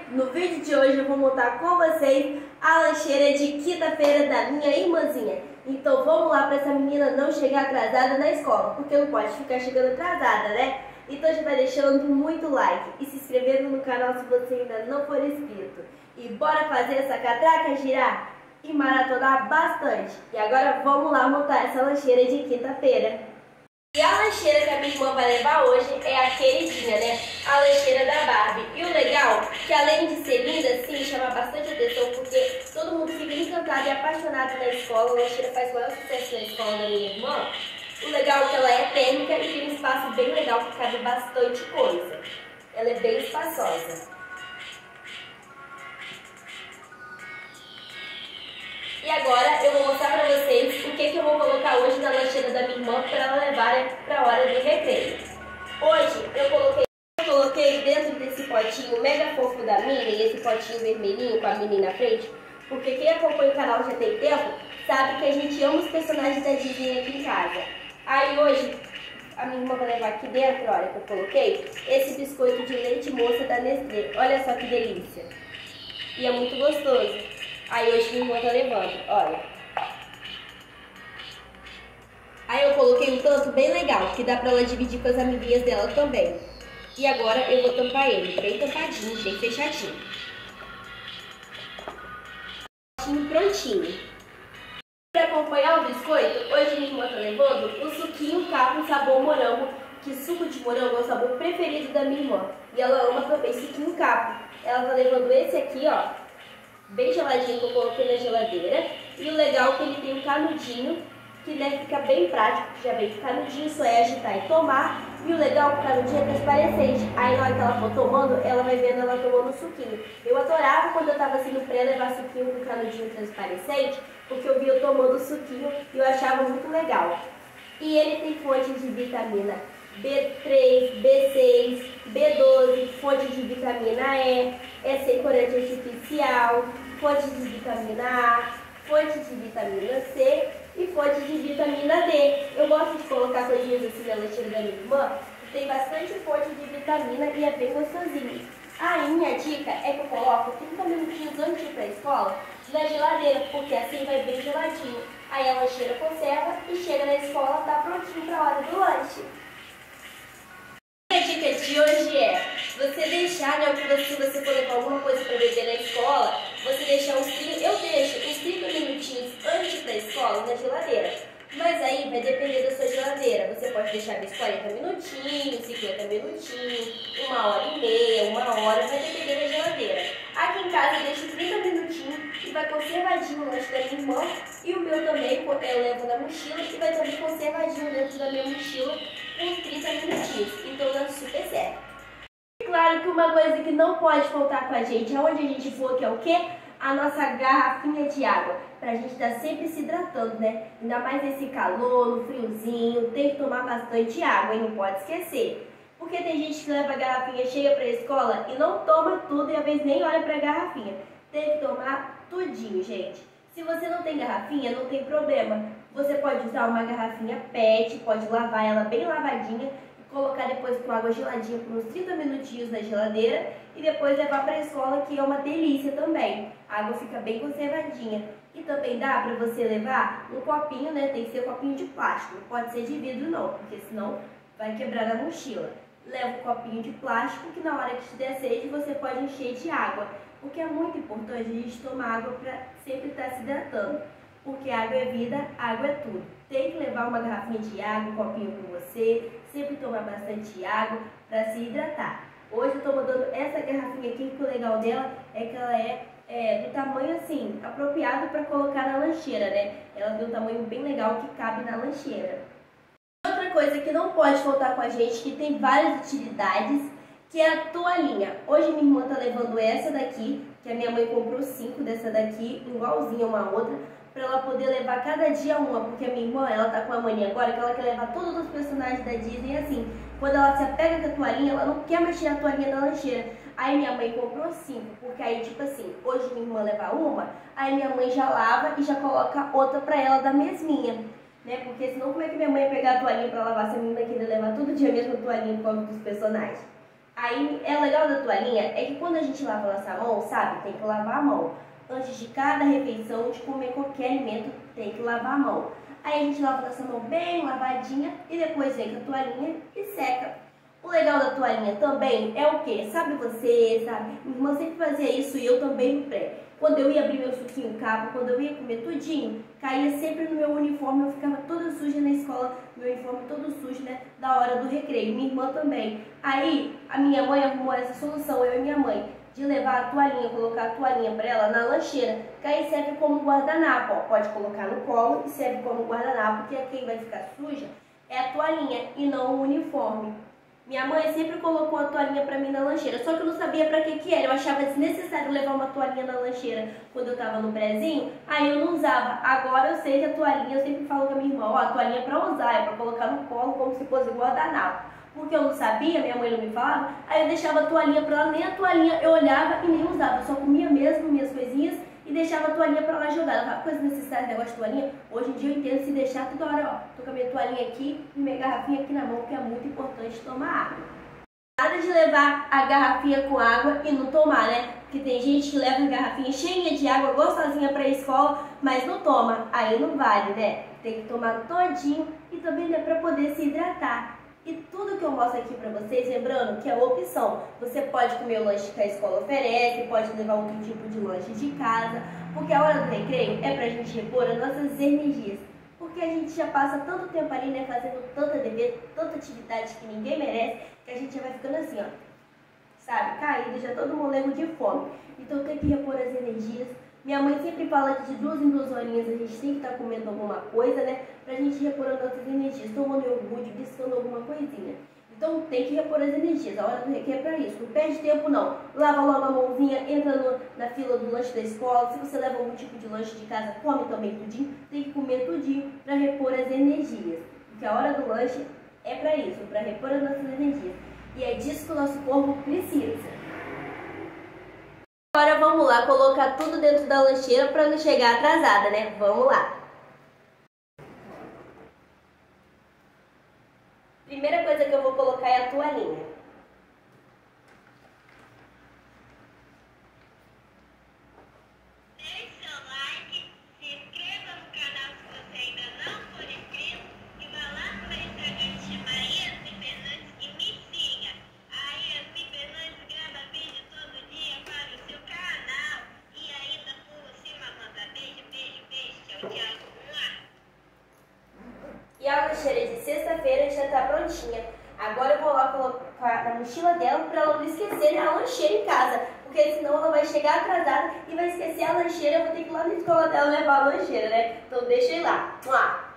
No vídeo de hoje eu vou montar com vocês a lancheira de quinta-feira da minha irmãzinha. Então vamos lá para essa menina não chegar atrasada na escola, porque não pode ficar chegando atrasada, né? Então já vai deixando muito like e se inscrevendo no canal se você ainda não for inscrito. E bora fazer essa catraca girar e maratonar bastante. E agora vamos lá montar essa lancheira de quinta-feira. E a lancheira que a minha irmã vai levar hoje é a queridinha, né? A lancheira da Barbie. E o legal é que além de ser linda, sim, chama bastante atenção, porque todo mundo fica encantado e apaixonado na escola. A lancheira faz o maior sucesso na escola da minha irmã. O legal é que ela é térmica e tem um espaço bem legal que cabe bastante coisa. Ela é bem espaçosa. E agora eu vou mostrar pra vocês o que eu vou colocar hoje na lancheira da minha irmã para ela levar para a hora do recreio. Hoje eu coloquei dentro desse potinho mega fofo da Minnie, esse potinho vermelhinho com a Minnie na frente, porque quem acompanha o canal já tem tempo, sabe que a gente ama os personagens da Disney aqui em casa. Aí hoje a minha irmã vai levar aqui dentro, olha que eu coloquei, esse biscoito de leite moça da Nestlé. Olha só que delícia. E é muito gostoso. Aí hoje minha irmã tá levando, olha. Aí eu coloquei um tanto bem legal, que dá pra ela dividir com as amiguinhas dela também. E agora eu vou tampar ele, bem tampadinho, bem fechadinho. Prontinho. Para acompanhar o biscoito, hoje minha irmã tá levando o suquinho Capri sabor morango, que suco de morango é o sabor preferido da minha irmã. E ela ama também suquinho Capri. Ela tá levando esse aqui, ó, bem geladinho, que eu coloquei na geladeira. E o legal é que ele tem um canudinho, que deve ficar bem prático, já vem de canudinho, só é agitar e tomar. E o legal é que o canudinho é transparecente. Aí na hora que ela for tomando, ela vai vendo ela tomando o suquinho. Eu adorava quando eu tava assim no pré levar suquinho com canudinho transparecente, porque eu via eu tomando o suquinho e eu achava muito legal. E ele tem fonte de vitamina B3, B6, B12, fonte de vitamina E, é sem corante artificial, fonte de vitamina A, fonte de vitamina C e fonte de vitamina D. Eu gosto de colocar coisinhas assim na lancheira da minha irmã, que tem bastante fonte de vitamina e é bem gostosinho. Aí minha dica é que eu coloco 30 minutinhos antes de ir para a escola na geladeira, porque assim vai bem geladinho. Aí a lancheira conserva e chega na escola, tá prontinho para a hora do lanche. A dica de hoje é você deixar, né, se você for levar alguma coisa para beber na escola, você deixar uns 30, eu deixo uns 30 minutinhos antes de ir para a escola na geladeira. Mas aí vai depender da sua geladeira. Você pode deixar uns 40 minutinhos, 50 minutinhos, 1h30, 1 hora, vai depender da geladeira. Aqui em casa eu deixo 30 minutinhos e vai conservadinho o lanche da minha irmã. E o meu também, eu levo na mochila e vai também conservadinho dentro da minha mochila por 30 minutinhos. Então dá super certo. Claro que uma coisa que não pode faltar com a gente, aonde a gente for, que é o quê? A nossa garrafinha de água, pra gente estar sempre se hidratando, né? Ainda mais nesse calor, no friozinho, tem que tomar bastante água e não pode esquecer. Porque tem gente que leva a garrafinha cheia pra escola e não toma tudo e às vezes nem olha pra garrafinha. Tem que tomar tudinho, gente. Se você não tem garrafinha, não tem problema. Você pode usar uma garrafinha PET, pode lavar ela bem lavadinha, colocar depois com água geladinha por uns 30 minutinhos na geladeira e depois levar para a escola, que é uma delícia também. A água fica bem conservadinha. E também dá para você levar um copinho, né? Tem que ser um copinho de plástico, não pode ser de vidro não, porque senão vai quebrar a mochila. Leva um copinho de plástico que na hora que te der sede você pode encher de água, porque é muito importante a gente tomar água para sempre estar se hidratando. Porque água é vida, água é tudo. Tem que levar uma garrafinha de água, um copinho com você, sempre tomar bastante água para se hidratar. Hoje eu estou mandando essa garrafinha aqui, que o legal dela é que ela é do tamanho assim, apropriado para colocar na lancheira, né? Ela tem um tamanho bem legal que cabe na lancheira. Outra coisa que não pode faltar com a gente, que tem várias utilidades, que é a toalhinha. Hoje minha irmã tá levando essa daqui, que a minha mãe comprou 5 dessa daqui, igualzinha uma outra, para ela poder levar cada dia uma, porque a minha irmã, ela tá com a mania agora que ela quer levar todos os personagens da Disney assim. Quando ela se apega com a toalhinha, ela não quer mais tirar a toalhinha da lancheira. Aí minha mãe comprou 5, porque aí tipo assim, hoje minha irmã leva uma, aí minha mãe já lava e já coloca outra pra ela da mesminha, né? Porque senão como é que minha mãe ia pegar a toalhinha pra lavar se a menina queria levar todo dia a mesma toalhinha por causa dos personagens? Aí, é legal da toalhinha é que quando a gente lava a nossa mão, sabe, tem que lavar a mão. Antes de cada refeição, de comer qualquer alimento, tem que lavar a mão. Aí a gente lava a nossa mão bem lavadinha e depois vem com a toalhinha e seca. O legal da toalhinha também é o quê? Sabe você, sabe? Minha irmã sempre fazia isso e eu também no pré. Quando eu ia abrir meu suquinho capo, quando eu ia comer tudinho, caía sempre no meu uniforme, eu ficava toda suja na escola, meu uniforme todo sujo, né? Da hora do recreio, minha irmã também. Aí, a minha mãe arrumou essa solução, eu e minha mãe, de levar a toalhinha, colocar a toalhinha pra ela na lancheira, que aí serve como guardanapo, ó. Pode colocar no colo e serve como guardanapo, porque quem vai ficar suja é a toalhinha e não o uniforme. Minha mãe sempre colocou a toalhinha pra mim na lancheira, só que eu não sabia pra que era. Eu achava desnecessário levar uma toalhinha na lancheira quando eu tava no prézinho, aí eu não usava. Agora eu sei que a toalhinha, eu sempre falo com a minha irmã, ó, a toalhinha é pra usar, é pra colocar no colo como se fosse guardanapo. Porque eu não sabia, minha mãe não me falava, aí eu deixava a toalhinha pra ela, nem a toalhinha eu olhava e nem usava. Eu só comia mesmo minhas coisinhas e deixava a toalhinha pra lá jogada. Ela falava, coisa necessária, negócio de toalhinha. Hoje em dia eu entendo se deixar toda hora, ó. Tô com a minha toalhinha aqui e minha garrafinha aqui na mão, porque é muito importante tomar água. Nada de levar a garrafinha com água e não tomar, né? Porque tem gente que leva a garrafinha cheinha de água, gostosinha pra escola, mas não toma. Aí não vale, né? Tem que tomar todinho e também é pra poder se hidratar. E tudo que eu mostro aqui pra vocês, lembrando que é opção. Você pode comer o lanche que a escola oferece, pode levar outro tipo de lanche de casa, porque a hora do recreio é pra gente repor as nossas energias. Porque a gente já passa tanto tempo ali, né, fazendo tanta dever, tanta atividade que ninguém merece, que a gente já vai ficando assim, ó, sabe, caído, já todo molengo de fome. Então tem que repor as energias. Minha mãe sempre fala que de 2 em 2 horinhas a gente tem que estar comendo alguma coisa, né? Pra gente repor as nossas energias, tomando iogurte, buscando alguma coisinha. Então tem que repor as energias, a hora do recreio é pra isso. Não perde tempo não. Lava logo a mãozinha, entra na fila do lanche da escola. Se você leva algum tipo de lanche de casa, come também tudinho. Tem que comer tudinho pra repor as energias. Porque a hora do lanche é pra isso, pra repor as nossas energias. E é disso que o nosso corpo precisa. Agora vamos lá colocar tudo dentro da lancheira para não chegar atrasada, né? Vamos lá! Primeira coisa que eu vou colocar é a toalhinha. Deixe seu like, se inscreva no canal se você ainda não for inscrito e vá lá no meu Instagram de chamar Yasmin Fernandes e me siga. A Yasmin Fernandes grava vídeo todo dia para o seu canal e ainda por cima manda beijo, beijo, beijo, tchau, tchau. E a lancheira de sexta-feira já está prontinha. Agora eu vou lá colocar na mochila dela para ela não esquecer a lancheira em casa. Porque senão ela vai chegar atrasada e vai esquecer a lancheira. Eu vou ter que ir lá na escola dela levar a lancheira, né? Então deixa eu ir lá. Vamos lá.